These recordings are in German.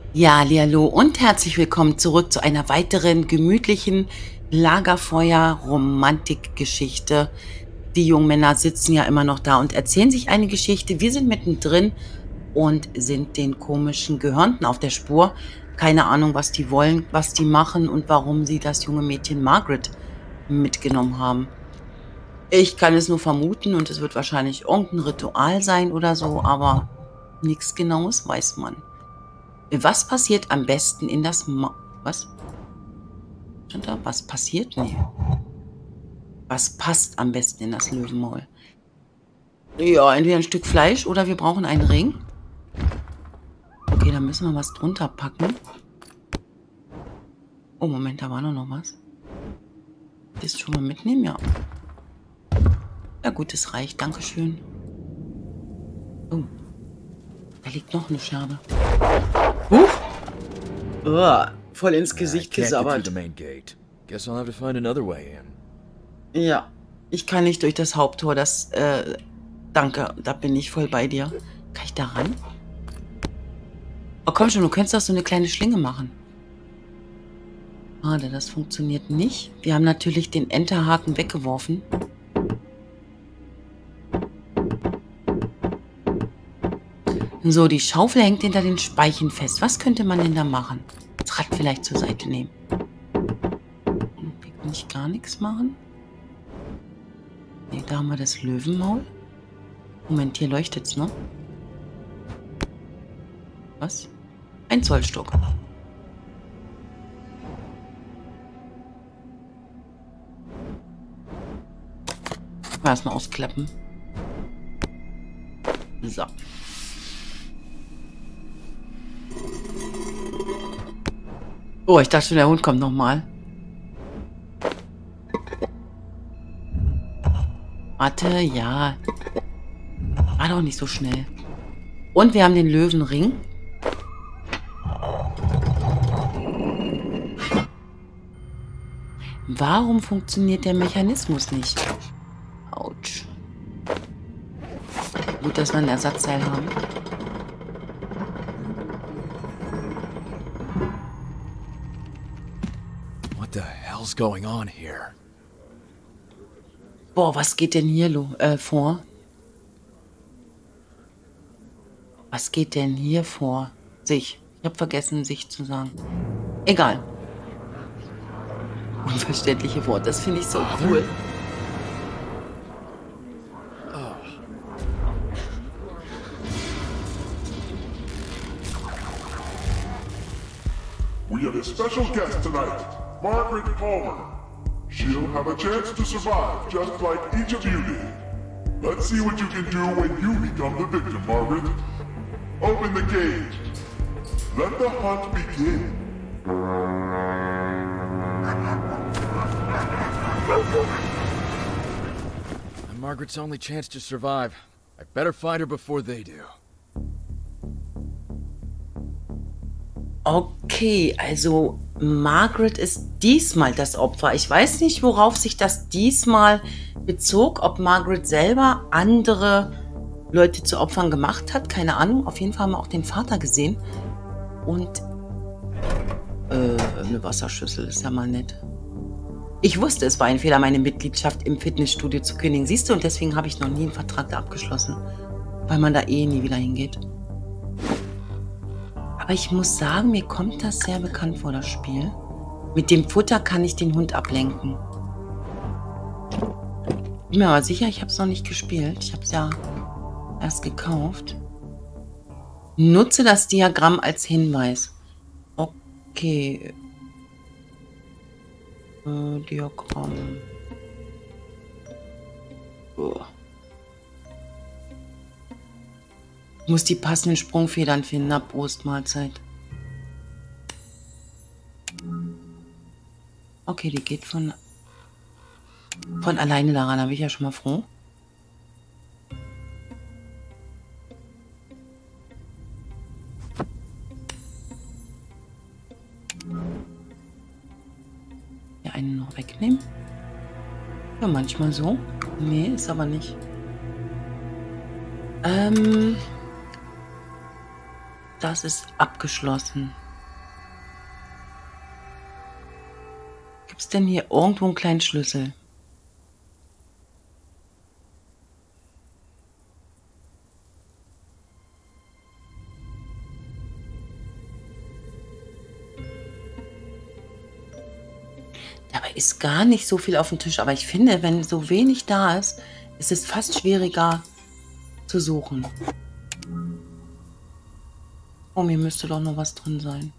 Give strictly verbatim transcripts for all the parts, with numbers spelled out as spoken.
Ja, hallo und herzlich willkommen zurück zu einer weiteren gemütlichen Lagerfeuer-Romantik-Geschichte. Die jungen Männer sitzen ja immer noch da und erzählen sich eine Geschichte. Wir sind mittendrin und sind den komischen Gehörnten auf der Spur. Keine Ahnung, was die wollen, was die machen und warum sie das junge Mädchen Margaret mitgenommen haben. Ich kann es nur vermuten und es wird wahrscheinlich irgendein Ritual sein oder so, aber nichts Genaues weiß man. Was passiert am besten in das Ma Was? Stand da? Was passiert? Nee. Was passt am besten in das Löwenmaul? Ja, entweder ein Stück Fleisch oder wir brauchen einen Ring. Okay, dann müssen wir was drunter packen. Oh, Moment, da war noch, noch was. Das schon mal mitnehmen? Ja. Ja gut, es reicht. Dankeschön. Oh. Da liegt noch eine Scherbe. Huch! Oh, voll ins Gesicht gesabbert. Ja, ich kann nicht durch das Haupttor. Das, äh, danke, da bin ich voll bei dir. Kann ich da ran? Oh, komm schon, du könntest doch so eine kleine Schlinge machen. Schade, das funktioniert nicht. Wir haben natürlich den Enterhaken weggeworfen. So, die Schaufel hängt hinter den Speichen fest. Was könnte man denn da machen? Das Rad vielleicht zur Seite nehmen. Hier kann ich gar nichts machen. Ne, da haben wir das Löwenmaul. Moment, hier leuchtet es, ne? Was? Ein Zollstock. Erstmal ausklappen. So. Oh, ich dachte schon, der Hund kommt nochmal. Warte, ja. War doch nicht so schnell. Und wir haben den Löwenring. Warum funktioniert der Mechanismus nicht? Autsch. Gut, dass wir ein Ersatzteil haben. What the hell's going on here? Boah, was geht denn hier lo äh, vor? Was geht denn hier vor? Sich. Ich habe vergessen, sich zu sagen. Egal. Unverständliche Wort, das finde ich so cool. We have a special guest tonight, Margaret Palmer. She'll have a chance to survive just like each of you did. Let's see what you can do when you become the victim, Margaret. Open the cage. Let the hunt begin. I'm Margaret's only chance to survive. I better find her before they do. Okay, also Margaret ist diesmal das Opfer. Ich weiß nicht, worauf sich das diesmal bezog, ob Margaret selber andere Leute zu Opfern gemacht hat. Keine Ahnung. Auf jeden Fall haben wir auch den Vater gesehen. Und äh, eine Wasserschüssel ist ja mal nett. Ich wusste, es war ein Fehler, meine Mitgliedschaft im Fitnessstudio zu kündigen. Siehst du, und deswegen habe ich noch nie einen Vertrag da abgeschlossen. Weil man da eh nie wieder hingeht. Aber ich muss sagen, mir kommt das sehr bekannt vor, das Spiel. Mit dem Futter kann ich den Hund ablenken. Bin mir aber sicher, ich habe es noch nicht gespielt. Ich habe es ja erst gekauft. Nutze das Diagramm als Hinweis. Okay. Äh, Diagramm. Oh. Ich muss die passenden Sprungfedern finden. Na, Prost, Mahlzeit. Okay, die geht von, von alleine daran. Da bin ich ja schon mal froh. Ja, einen noch wegnehmen. Ja, manchmal so. Nee, ist aber nicht. Ähm... Das ist abgeschlossen. Gibt es denn hier irgendwo einen kleinen Schlüssel? Dabei ist gar nicht so viel auf dem Tisch. Aber ich finde, wenn so wenig da ist, ist es fast schwieriger zu suchen. Oh, mir müsste doch noch was drin sein.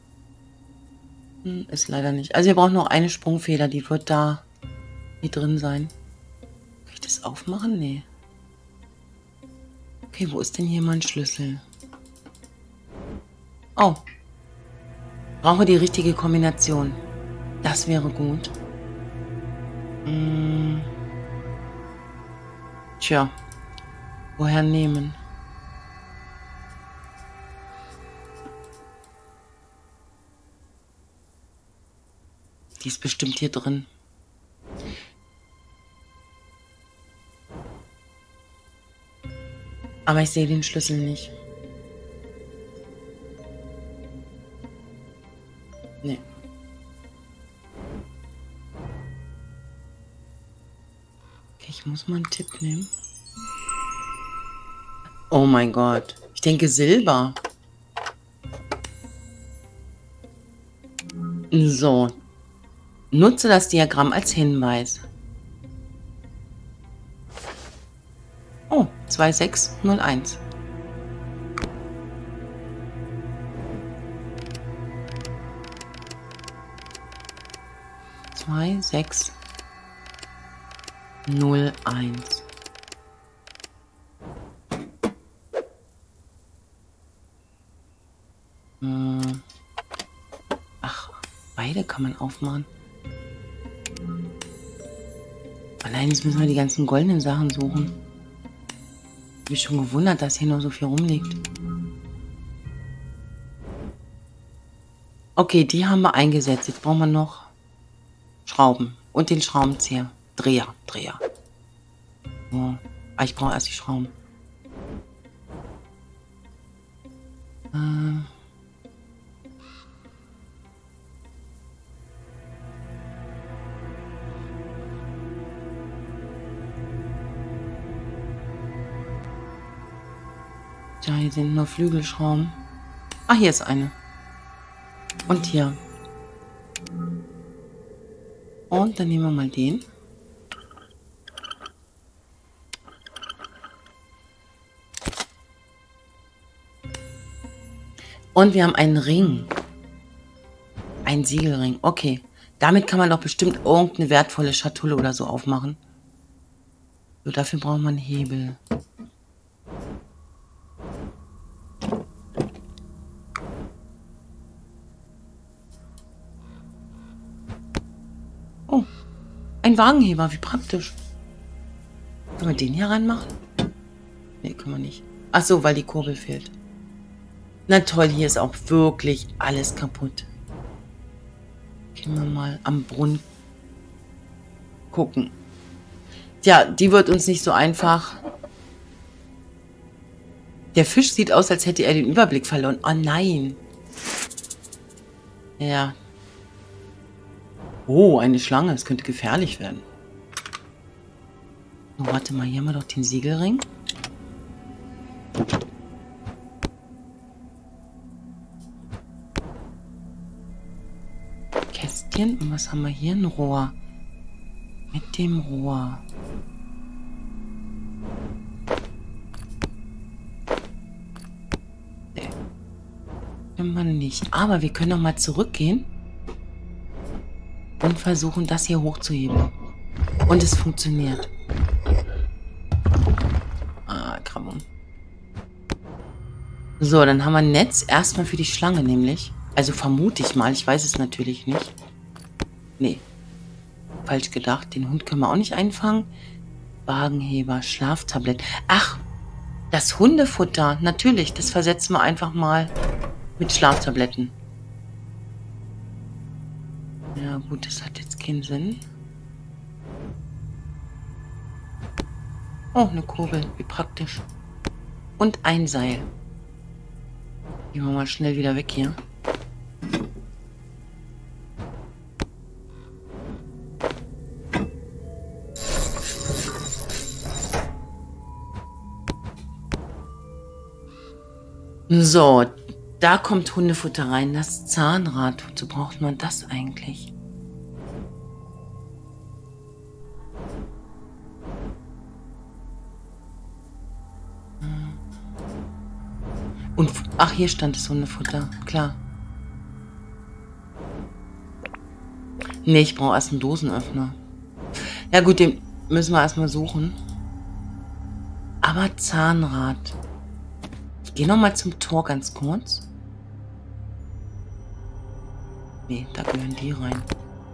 Hm, ist leider nicht. Also wir brauchen noch eine Sprungfeder, die wird da hier drin sein. Kann ich das aufmachen? Nee. Okay, wo ist denn hier mein Schlüssel? Oh. Brauche die richtige Kombination. Das wäre gut. Hm. Tja. Woher nehmen? Die ist bestimmt hier drin. Aber ich sehe den Schlüssel nicht. Nee. Okay, ich muss mal einen Tipp nehmen. Oh mein Gott. Ich denke Silber. So. Nutze das Diagramm als Hinweis. Oh, zwei sechs null eins. zwei sechs null eins. Hm. Ach, beide kann man aufmachen. Allein jetzt müssen wir die ganzen goldenen Sachen suchen. Ich bin schon gewundert, dass hier noch so viel rumliegt. Okay, die haben wir eingesetzt. Jetzt brauchen wir noch Schrauben und den Schraubenzieher. Dreher, Dreher. Oh. Ah, ich brauche erst die Schrauben. Äh. Ja, hier sind nur Flügelschrauben. Ah, hier ist eine. Und hier. Und dann nehmen wir mal den. Und wir haben einen Ring. Ein Siegelring. Okay. Damit kann man doch bestimmt irgendeine wertvolle Schatulle oder so aufmachen. So, dafür braucht man einen Hebel. Oh, ein Wagenheber, wie praktisch. Können wir den hier reinmachen? Nee, können wir nicht. Ach so, weil die Kurbel fehlt. Na toll, hier ist auch wirklich alles kaputt. Gehen wir mal am Brunnen gucken. Tja, die wird uns nicht so einfach. Der Fisch sieht aus, als hätte er den Überblick verloren. Oh nein. Ja. Oh, eine Schlange. Es könnte gefährlich werden. Oh, warte mal, hier haben wir doch den Siegelring. Kästchen. Und was haben wir hier? Ein Rohr. Mit dem Rohr. Nee. Können wir nicht. Aber wir können noch mal zurückgehen. Und versuchen, das hier hochzuheben. Und es funktioniert. Ah, Kramon. So, dann haben wir ein Netz. Erstmal für die Schlange nämlich. Also vermute ich mal. Ich weiß es natürlich nicht. Nee. Falsch gedacht. Den Hund können wir auch nicht einfangen. Wagenheber, Schlaftablett. Ach, das Hundefutter. Natürlich, das versetzen wir einfach mal mit Schlaftabletten. Ja gut, das hat jetzt keinen Sinn. Oh, eine Kurbel. Wie praktisch. Und ein Seil. Gehen wir mal schnell wieder weg hier. So, da kommt Hundefutter rein. Das Zahnrad. Wozu braucht man das eigentlich? Und, ach, hier stand das Hundefutter. Klar. Nee, ich brauche erst einen Dosenöffner. Ja gut, den müssen wir erstmal suchen. Aber Zahnrad. Ich gehe nochmal zum Tor ganz kurz. Nee, da gehören die rein.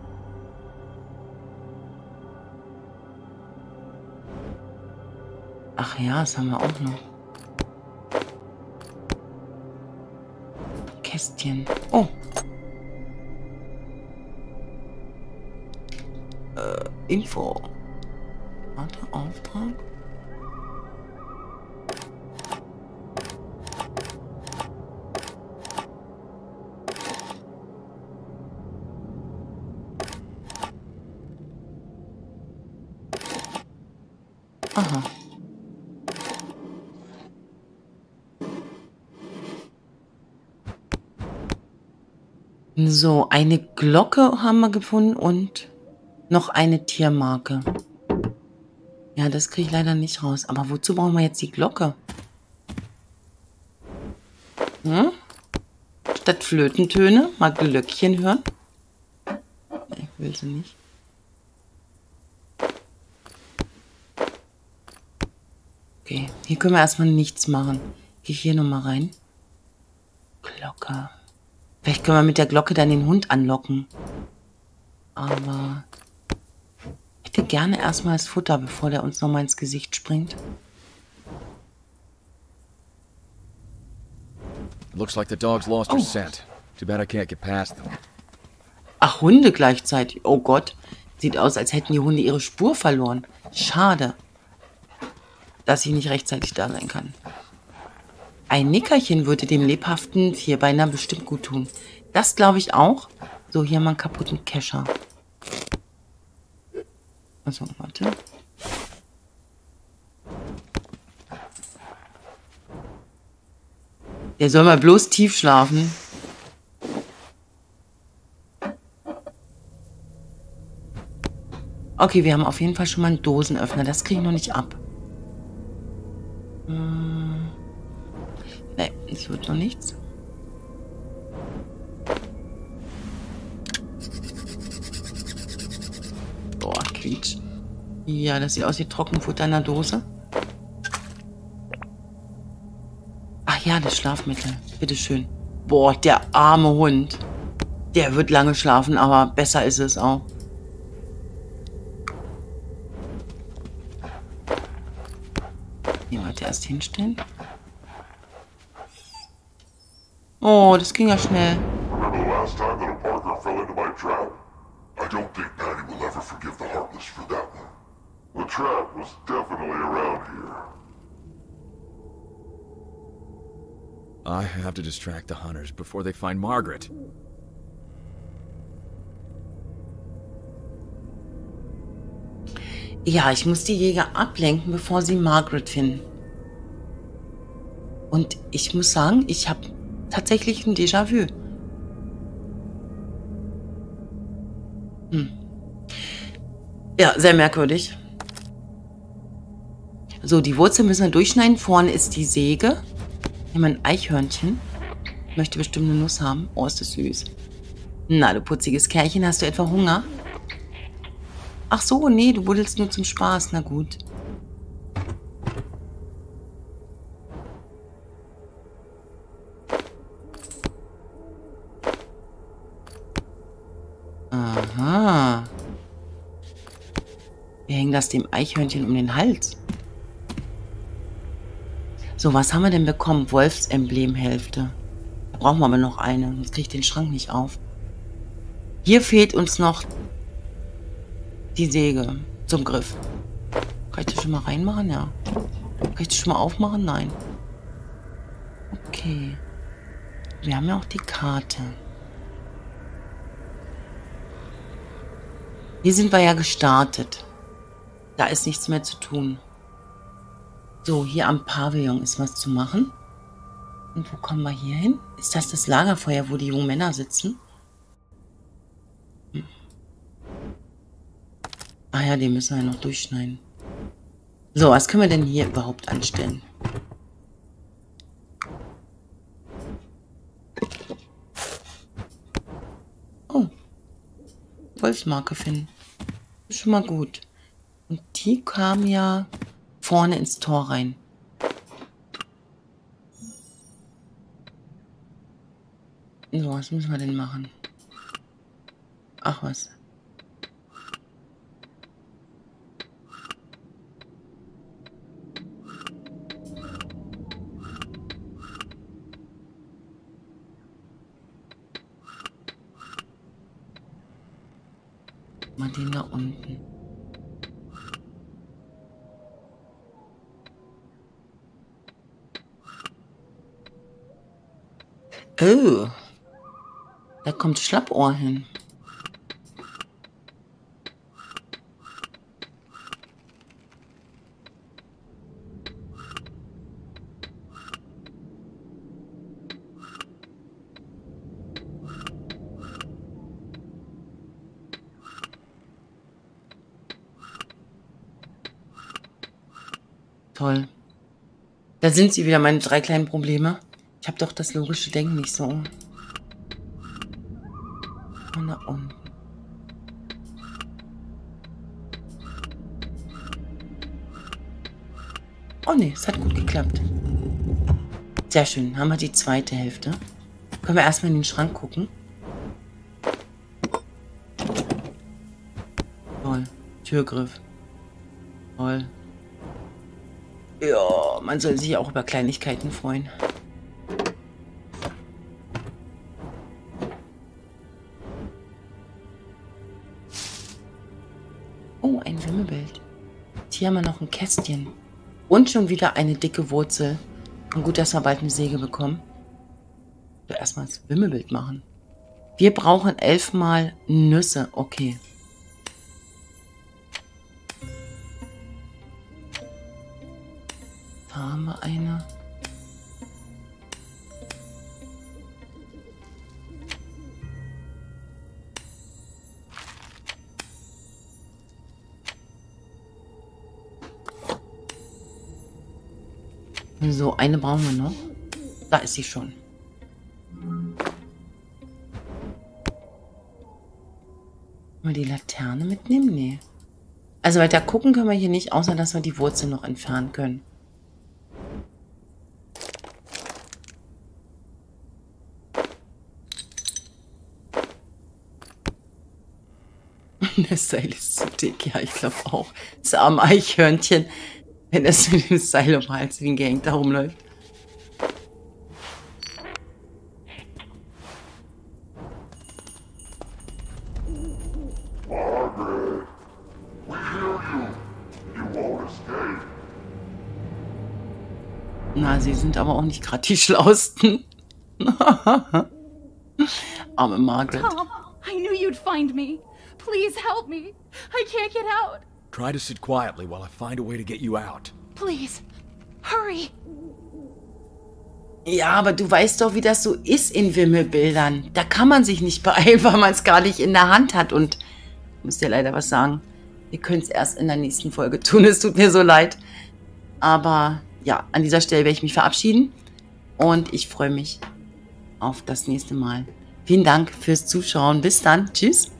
Ach ja, das haben wir auch noch. Kästchen. Oh. Äh, Info. Warte, Auftrag. Aha. So, eine Glocke haben wir gefunden und noch eine Tiermarke. Ja, das kriege ich leider nicht raus. Aber wozu brauchen wir jetzt die Glocke? Hm? Statt Flötentöne mal Glöckchen hören? Ich will sie nicht. Okay, hier können wir erstmal nichts machen. Gehe ich hier nochmal rein. Glocke. Vielleicht können wir mit der Glocke dann den Hund anlocken. Aber ich hätte gerne erstmal das Futter, bevor der uns nochmal ins Gesicht springt. Looks like the dog's lost her scent. Too bad I can't get past them. Ach, Hunde gleichzeitig. Oh Gott. Sieht aus, als hätten die Hunde ihre Spur verloren. Schade, dass ich nicht rechtzeitig da sein kann. Ein Nickerchen würde dem lebhaften Vierbeiner bestimmt gut tun. Das glaube ich auch. So, hier haben wir einen kaputten Kescher. Also, warte. Der soll mal bloß tief schlafen. Okay, wir haben auf jeden Fall schon mal einen Dosenöffner. Das kriege ich noch nicht ab. Hm. Nee, es wird noch nichts. Boah, quietsch. Ja, das sieht aus wie Trockenfutter in der Dose. Ach ja, das Schlafmittel. Bitteschön. Boah, der arme Hund. Der wird lange schlafen, aber besser ist es auch. Nee, warte, erst hinstellen. Oh, das ging ja schnell. Remember the last time little Parker fell into my trap? I don't think Patty will ever forgive the Heartless for that one. The trap was definitely around here. I have to distract the hunters before they find Margaret. Ja, ich muss die Jäger ablenken, bevor sie Margaret finden. Und ich muss sagen, ich habe tatsächlich ein Déjà-vu. Hm. Ja, sehr merkwürdig. So, die Wurzel müssen wir durchschneiden. Vorne ist die Säge. Hier haben wir ein Eichhörnchen. Möchte bestimmt eine Nuss haben. Oh, ist das süß. Na, du putziges Kerlchen, hast du etwa Hunger? Ach so, nee, du buddelst nur zum Spaß. Na gut. Aha. Wir hängen das dem Eichhörnchen um den Hals. So, was haben wir denn bekommen? Wolfsemblemhälfte. Da brauchen wir aber noch eine, sonst kriege ich den Schrank nicht auf. Hier fehlt uns noch die Säge zum Griff. Kann ich das schon mal reinmachen? Ja. Kann ich das schon mal aufmachen? Nein. Okay. Wir haben ja auch die Karte. Hier sind wir ja gestartet. Da ist nichts mehr zu tun. So, hier am Pavillon ist was zu machen. Und wo kommen wir hier hin? Ist das das Lagerfeuer, wo die jungen Männer sitzen? Hm. Ah ja, den müssen wir ja noch durchschneiden. So, was können wir denn hier überhaupt anstellen? Oh. Wolfsmarke finden. Ist schon mal gut. Und die kam ja vorne ins Tor rein. So, was müssen wir denn machen? Ach was. Mal den da unten. Oh. Da kommt Schlappohr hin. Toll. Da sind sie wieder, meine drei kleinen Probleme. Ich habe doch das logische Denken nicht so. Und da unten. Oh ne, es hat gut geklappt. Sehr schön. Haben wir die zweite Hälfte. Können wir erstmal in den Schrank gucken. Toll. Türgriff. Toll. Ja, man soll sich auch über Kleinigkeiten freuen. Oh, ein Wimmelbild. Hier haben wir noch ein Kästchen. Und schon wieder eine dicke Wurzel. Und gut, dass wir bald eine Säge bekommen. Ich will erstmal das Wimmelbild machen. Wir brauchen elfmal Nüsse. Okay. Da haben wir eine. So, eine brauchen wir noch. Da ist sie schon. Wollen wir die Laterne mitnehmen? Nee. Also weiter gucken können wir hier nicht, außer dass wir die Wurzel noch entfernen können. Das Seil ist zu dick, ja, ich glaube auch. Das arme Eichhörnchen, wenn es mit dem Seil um den Hals wie ein Gehängt da rumläuft. Margaret, we hear you. You won't escape. Na, sie sind aber auch nicht gerade die Schlausten. Arme Margaret. Tom, I knew you'd find me. Please help me. I can't get out. Try to sit quietly while I find a way to get you out. Please, hurry. Ja, aber du weißt doch, wie das so ist in Wimmelbildern. Da kann man sich nicht beeilen, weil man es gar nicht in der Hand hat. Und ich muss dir leider was sagen. Wir können es erst in der nächsten Folge tun. Es tut mir so leid. Aber ja, an dieser Stelle werde ich mich verabschieden. Und ich freue mich auf das nächste Mal. Vielen Dank fürs Zuschauen. Bis dann. Tschüss.